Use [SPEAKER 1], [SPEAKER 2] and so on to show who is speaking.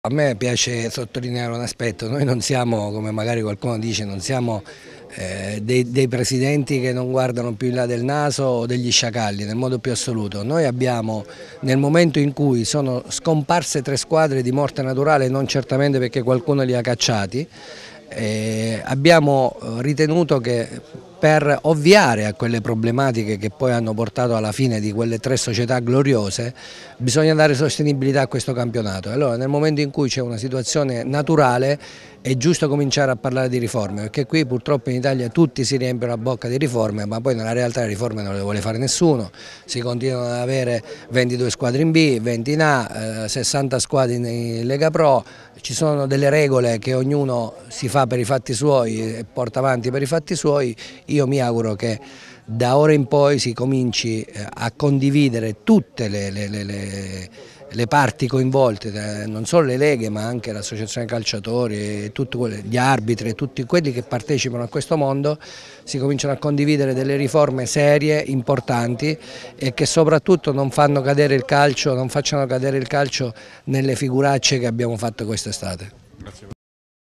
[SPEAKER 1] A me piace sottolineare un aspetto: noi non siamo, come magari qualcuno dice, non siamo dei presidenti che non guardano più in là del naso o degli sciacalli, nel modo più assoluto. Noi abbiamo, nel momento in cui sono scomparse 3 squadre di morte naturale, non certamente perché qualcuno li ha cacciati, abbiamo ritenuto che per ovviare a quelle problematiche che poi hanno portato alla fine di quelle 3 società gloriose, bisogna dare sostenibilità a questo campionato. Allora, nel momento in cui c'è una situazione naturale, è giusto cominciare a parlare di riforme, perché qui purtroppo in Italia tutti si riempiono la bocca di riforme, ma poi nella realtà le riforme non le vuole fare nessuno. Si continuano ad avere 22 squadre in B, 20 in A, 60 squadre in Lega Pro. Ci sono delle regole che ognuno si fa per i fatti suoi e porta avanti per i fatti suoi. Io mi auguro che da ora in poi si cominci a condividere tutte le parti coinvolte, non solo le leghe ma anche l'associazione calciatori, gli arbitri e tutti quelli che partecipano a questo mondo, si cominciano a condividere delle riforme serie, importanti e che soprattutto non fanno cadere il calcio, non facciano cadere il calcio nelle figuracce che abbiamo fatto quest'estate.